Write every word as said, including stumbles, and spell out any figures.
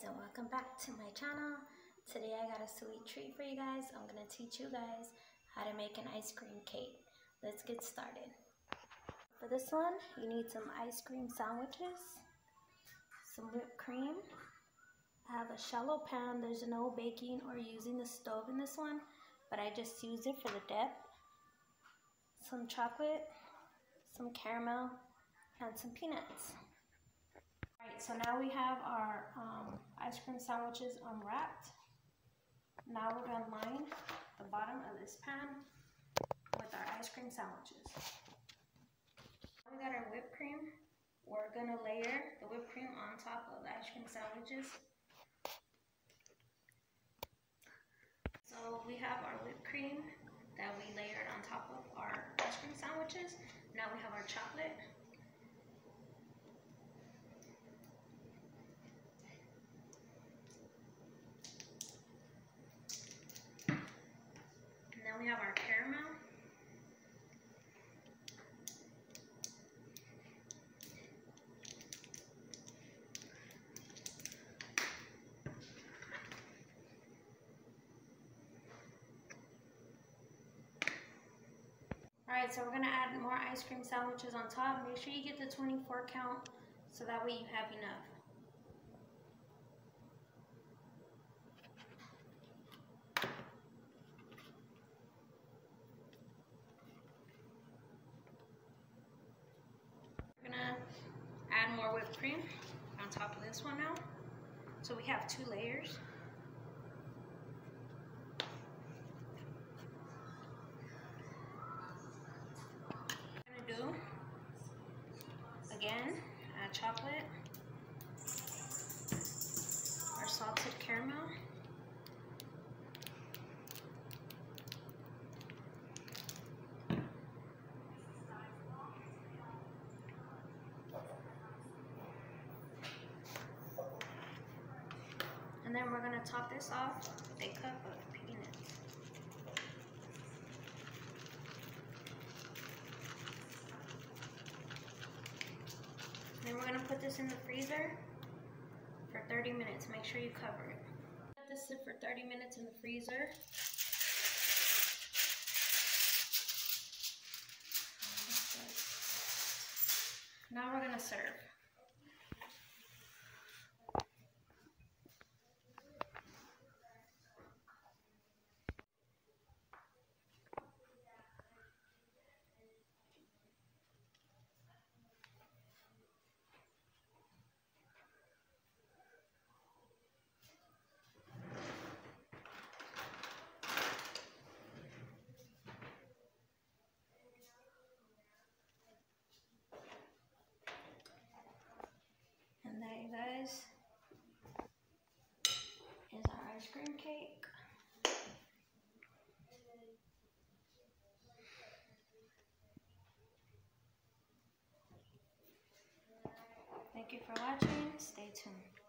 guys, and welcome back to my channel. Today I got a sweet treat for you guys. I'm going to teach you guys how to make an ice cream cake. Let's get started. For this one, you need some ice cream sandwiches, some whipped cream. I have a shallow pan. There's no baking or using the stove in this one, but I just use it for the dip. Some chocolate, some caramel, and some peanuts. Alright, so now we have our um, ice cream sandwiches unwrapped. Now we're going to line the bottom of this pan with our ice cream sandwiches. We got our whipped cream. We're going to layer the whipped cream on top of the ice cream sandwiches. So we have our whipped cream that we layered on top of our ice cream sandwiches. Now we have our chocolate. Then we have our caramel. Alright, so we're going to add more ice cream sandwiches on top. Make sure you get the twenty-four count so that way you have enough. Add more whipped cream on top of this one now. So we have two layers. What we're gonna do, again, add chocolate, our salted caramel, and then we're going to top this off with a cup of peanuts. Then we're going to put this in the freezer for thirty minutes. Make sure you cover it. Let this sit for thirty minutes in the freezer. Now we're going to serve. And there, you guys, is our ice cream cake. Thank you for watching. Stay tuned.